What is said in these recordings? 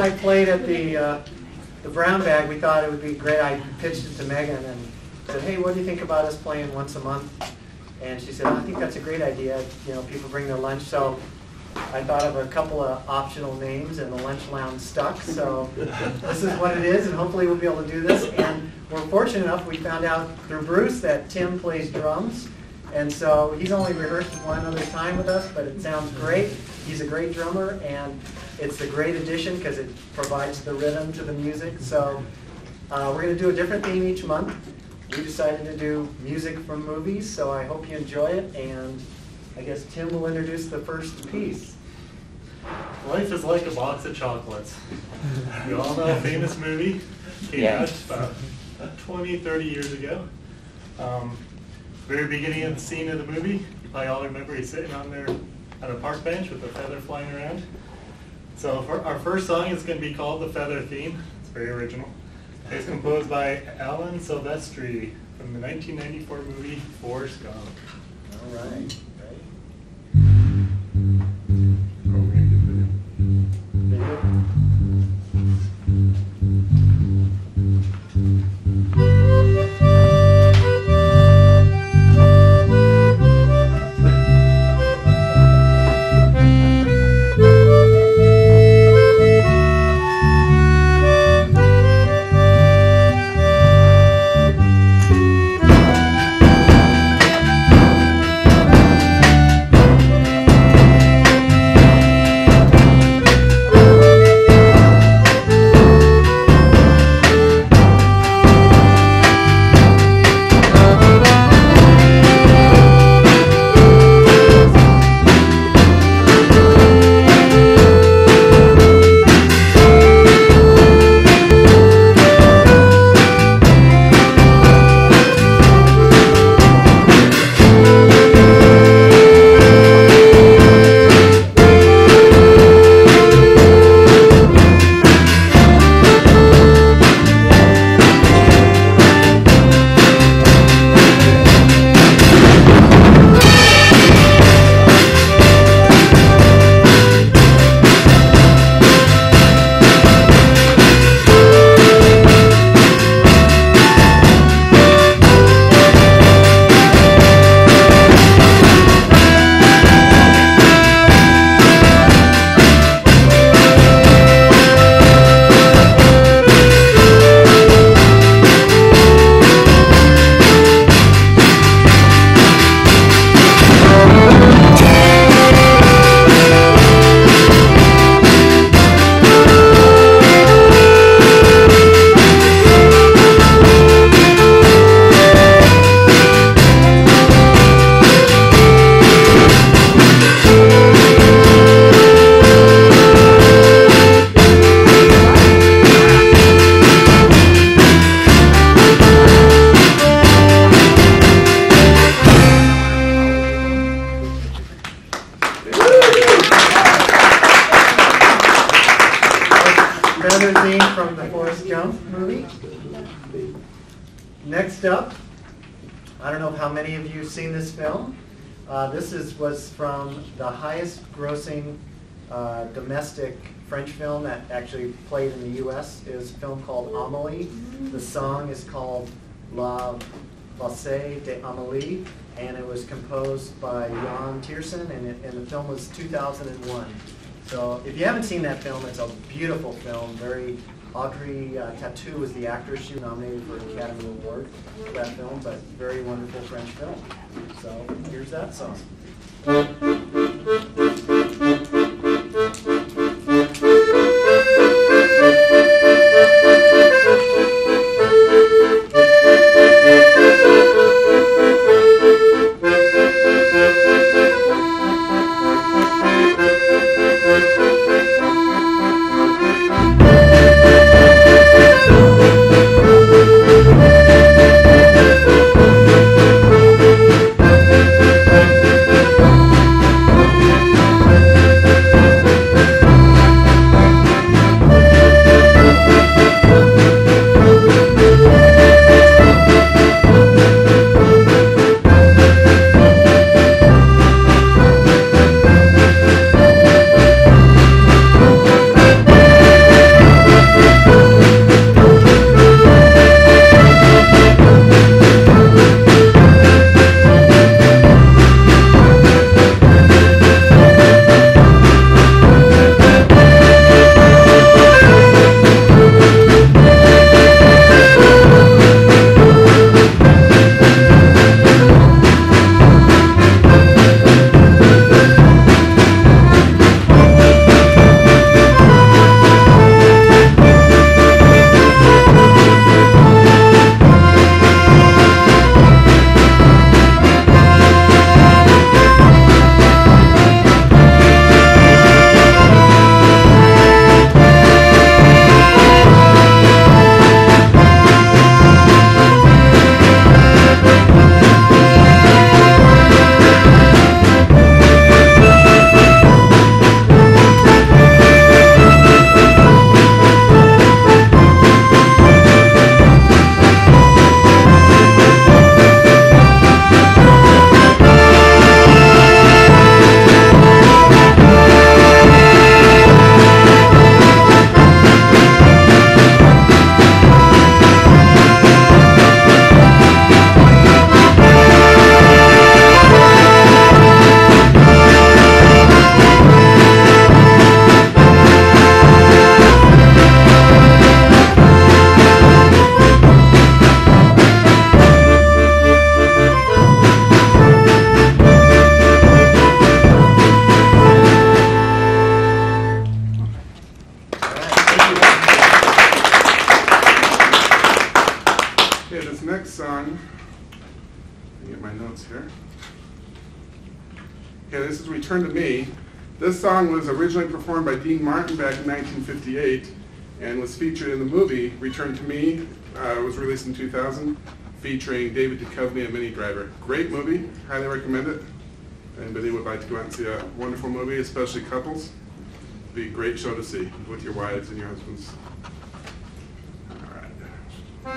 I played at the Brown Bag, we thought it would be great. I pitched it to Megan and said, hey, what do you think about us playing once a month? And she said, I think that's a great idea. You know, people bring their lunch. So I thought of a couple of optional names, and the lunch lounge stuck. So this is what it is, and hopefully we'll be able to do this. And we're fortunate enough, we found out through Bruce that Tim plays drums. And so he's only rehearsed one other time with us, but it sounds great. He's a great drummer, and it's a great addition because it provides the rhythm to the music. So we're going to do a different theme each month. We decided to do music from movies, so I hope you enjoy it. And I guess Tim will introduce the first piece. Life is like a box of chocolates. You all know a famous movie came out about 20, 30 years ago. Very beginning of the scene of the movie, you probably all remember he's sitting on a park bench with a feather flying around. So for our first song is going to be called The Feather Theme. It's very original. It's composed by Alan Silvestri from the 1994 movie Forrest Gump. All right. Feather theme from the Forrest Gump movie. Next up, I don't know how many of you have seen this film. This was from the highest grossing domestic French film that actually played in the U.S. It was a film called Amélie. The song is called La Valse d'Amélie, and it was composed by Jan Tiersen, and the film was 2001. So if you haven't seen that film, it's a beautiful film. Audrey Tautou was the actress. She was nominated for an Academy Award for that film, but very wonderful French film. So here's that song. Okay, this next song, let me get my notes here. Okay, this is Return to Me. This song was originally performed by Dean Martin back in 1958 and was featured in the movie Return to Me. It was released in 2000, featuring David Duchovny and Minnie Driver. Great movie, highly recommend it. Anybody would like to go out and see a wonderful movie, especially couples, it'd be a great show to see with your wives and your husbands. All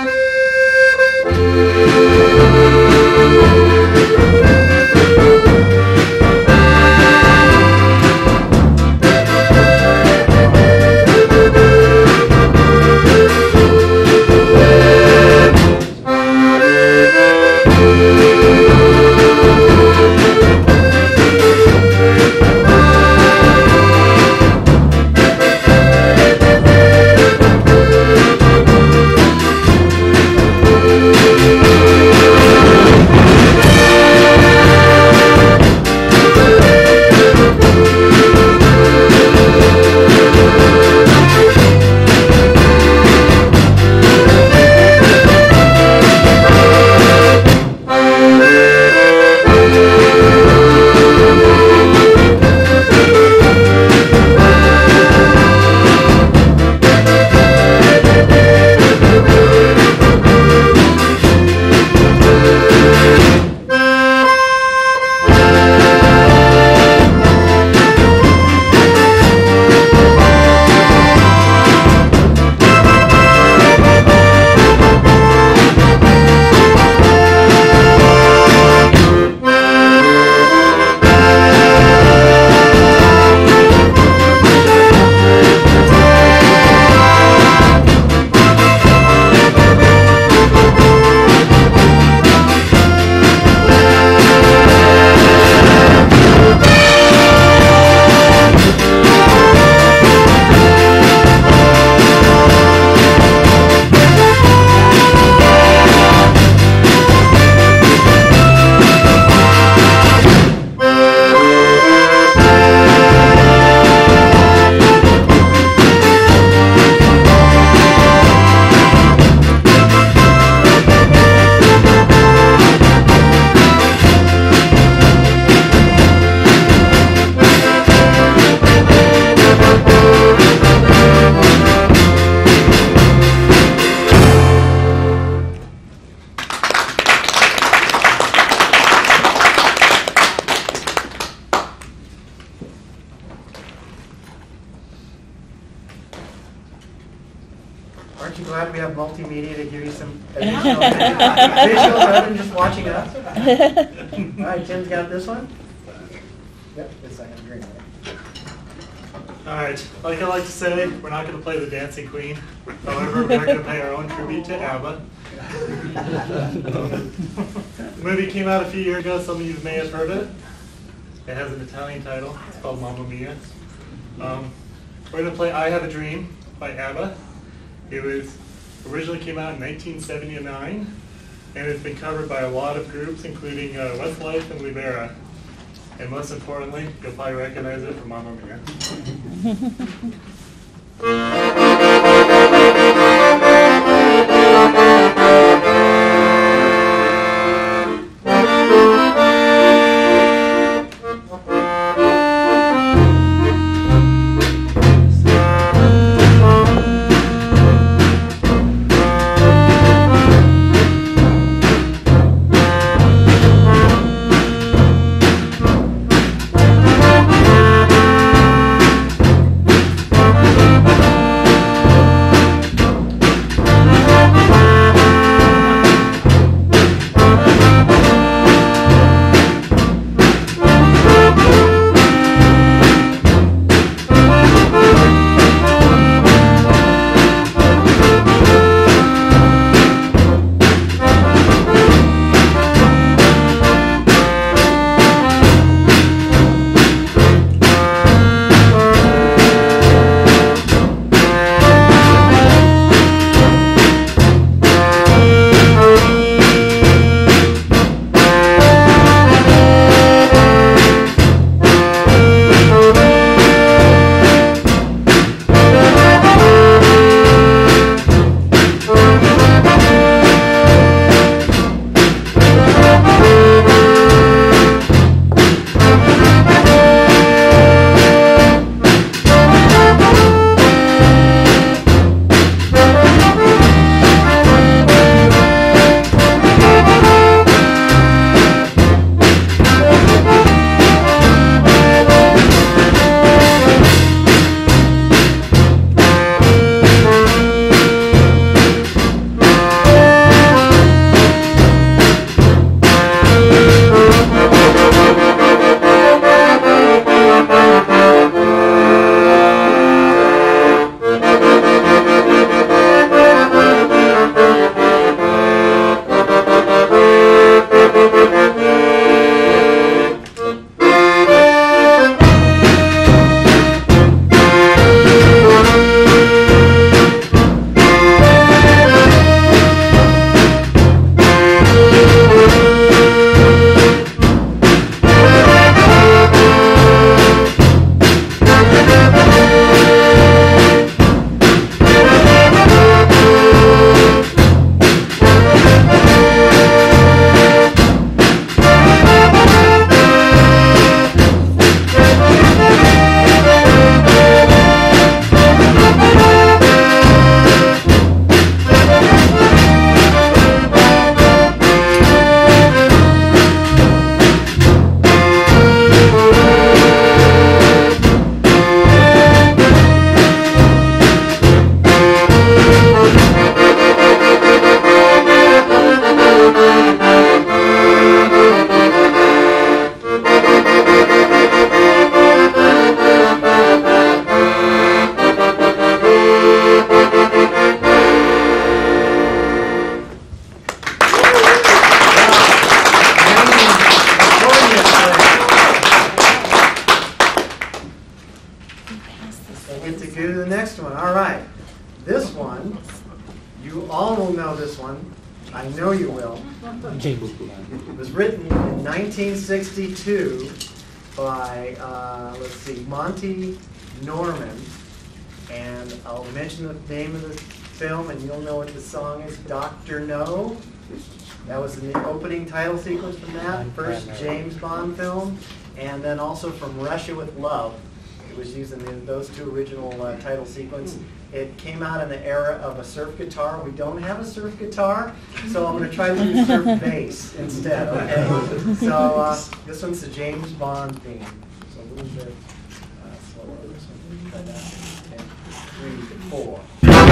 Aren't you glad we have multimedia to give you some additional visual rather than just watching us? All right, Tim's got this one. Yep, this I have green. All right, like I like to say, we're not going to play the Dancing Queen. However, we are going to pay our own tribute to ABBA. The movie came out a few years ago. Some of you may have heard it. It has an Italian title. It's called Mamma Mia. We're going to play I Have a Dream by ABBA. It was originally came out in 1979, and it's been covered by a lot of groups, including Westlife and Libera. And most importantly, you'll probably recognize it from Mamma Mia. This one, you all will know this one. I know you will. James. It was written in 1962 by, let's see, Monty Norman. And I'll mention the name of the film and you'll know what the song is, Dr. No. That was in the opening title sequence from that first James Bond film. And then also from Russia with Love. It was used in those two original title sequence. It came out in the era of a surf guitar. We don't have a surf guitar, so I'm going to try to use surf bass instead, okay? So this one's the James Bond theme. So a little bit slower. This one. Try that. Okay. 3, 4.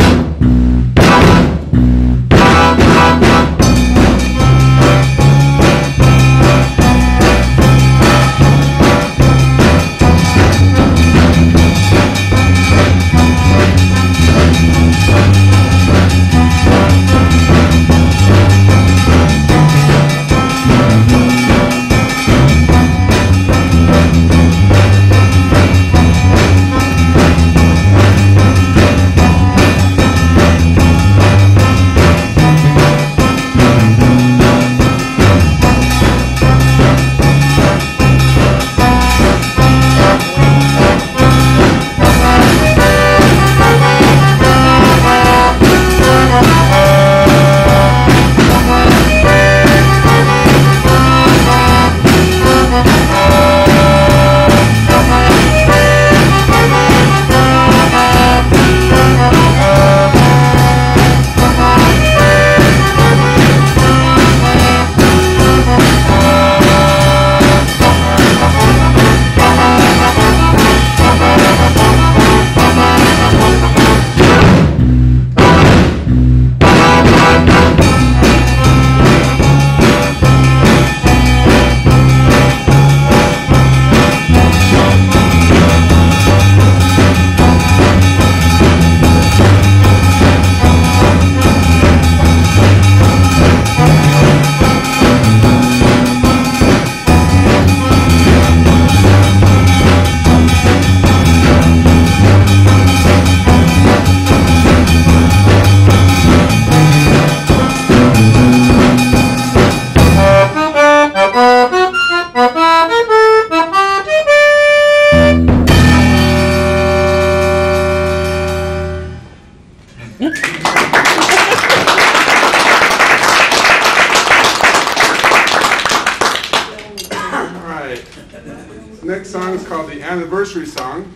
Next song is called the Anniversary Song.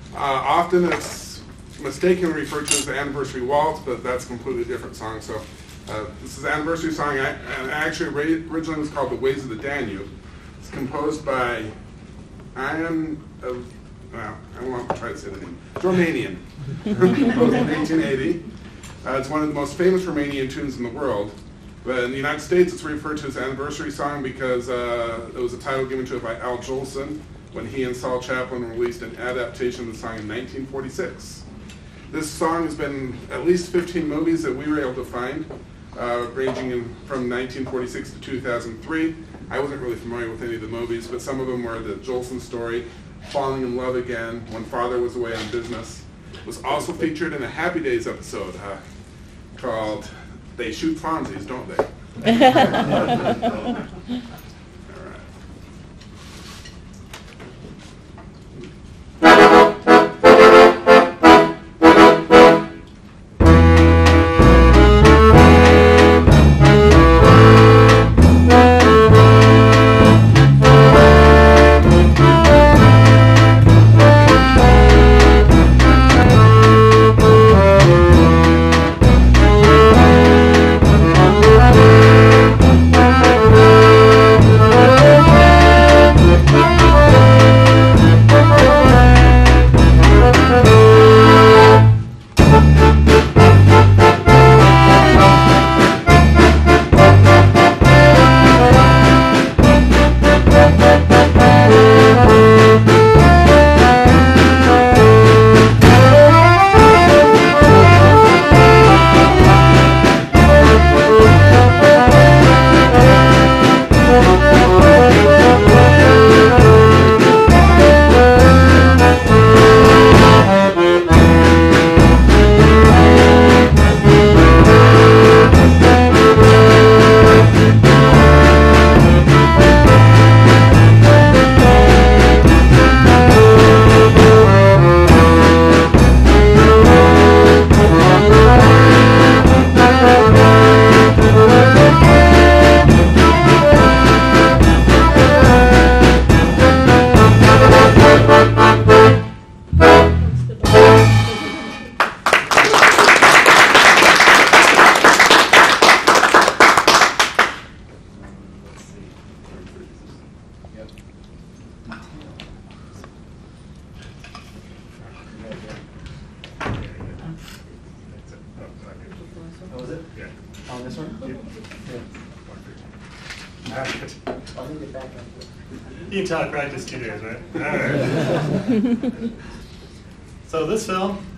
Often it's mistakenly referred to as the Anniversary Waltz, but that's a completely different song. So this is the Anniversary Song. Actually, originally was called The Ways of the Danube. It's composed by Ion of, well, I won't try to say the name, Romanian, composed in 1880. It's one of the most famous Romanian tunes in the world. But in the United States, it's referred to as Anniversary Song because it was a title given to it by Al Jolson when he and Saul Chaplin released an adaptation of the song in 1946. This song has been in at least 15 movies that we were able to find, ranging from 1946 to 2003. I wasn't really familiar with any of the movies, but some of them were the Jolson Story, Falling in Love Again, When Father Was Away on Business. It was also featured in a Happy Days episode called They Shoot Fonzies, Don't They? All right. Oh, was it? Yeah. On this one? All right. Let me get back up. You can tell I practiced 2 days, right? All right. So this film